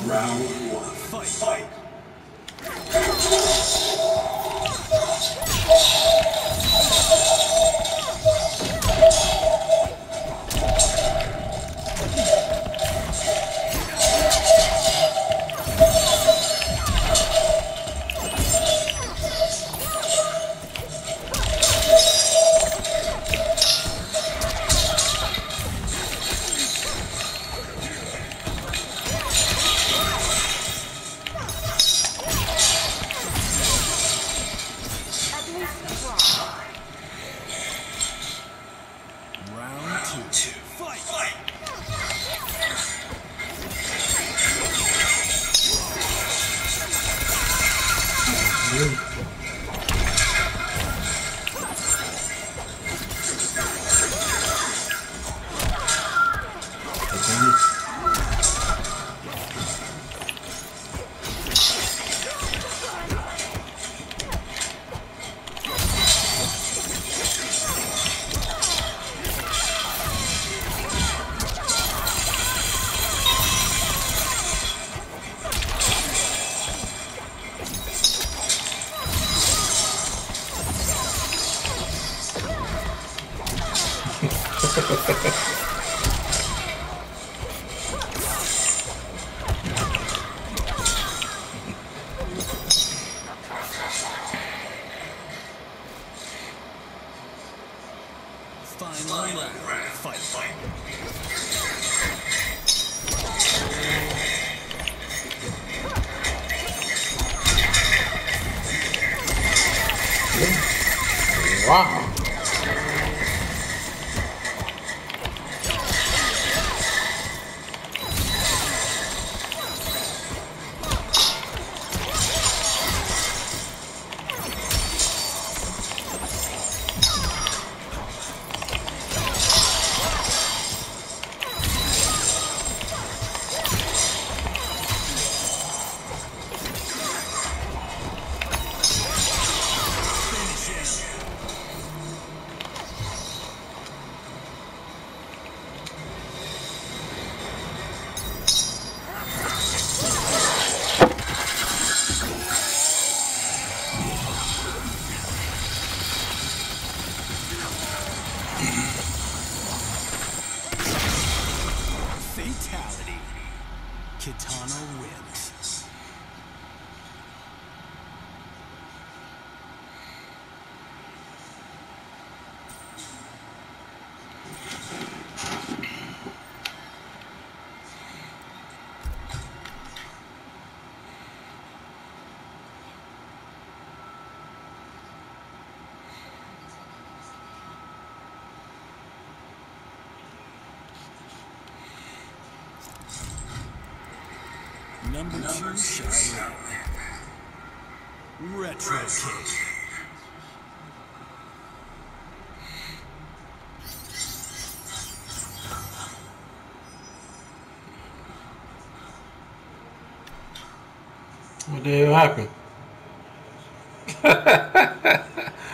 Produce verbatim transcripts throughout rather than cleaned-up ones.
Round one. Fight. Fight. Round two. Fight! Fight! Final round. Fight. Fight. Wow. Fatality. Kitana wins. Number two shall win. Retro Kick. What the hell happened?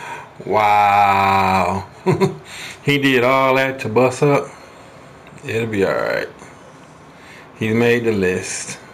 Wow. He did all that to bust up. It'll be alright. He made the list.